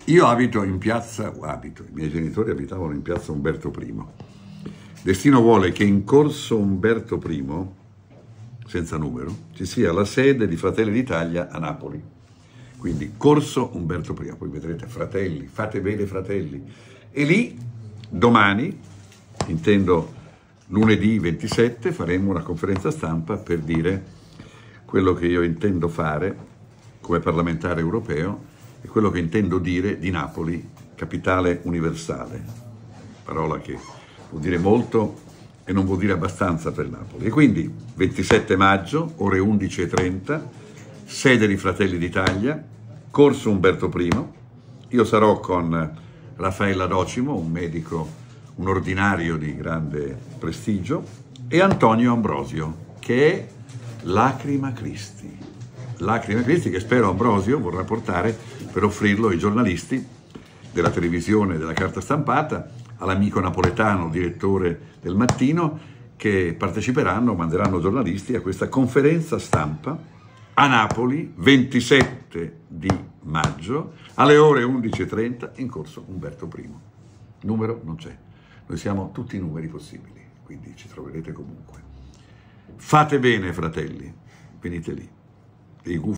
Io abito in i miei genitori abitavano in piazza Umberto I. Destino vuole che in corso Umberto I, senza numero, ci sia la sede di Fratelli d'Italia a Napoli. Quindi corso Umberto I, poi vedrete Fratelli, fate bene Fratelli. E lì domani, intendo lunedì 27, faremo una conferenza stampa per dire quello che io intendo fare come parlamentare europeo e quello che intendo dire di Napoli, capitale universale, parola che vuol dire molto e non vuol dire abbastanza per Napoli. E quindi 27 maggio, ore 11:30, sede di Fratelli d'Italia, corso Umberto I, io sarò con Raffaella Docimo, un medico, un ordinario di grande prestigio, e Antonio Ambrosio, che è Lacrima Christi. Lacrima Christi che spero Ambrosio vorrà portare per offrirlo ai giornalisti della televisione e della carta stampata, all'amico napoletano, direttore del Mattino, che parteciperanno, manderanno giornalisti a questa conferenza stampa a Napoli, 27 di maggio, alle ore 11:30, in corso Umberto I. Numero non c'è, noi siamo tutti i numeri possibili, quindi ci troverete comunque. Fate bene, fratelli, venite lì.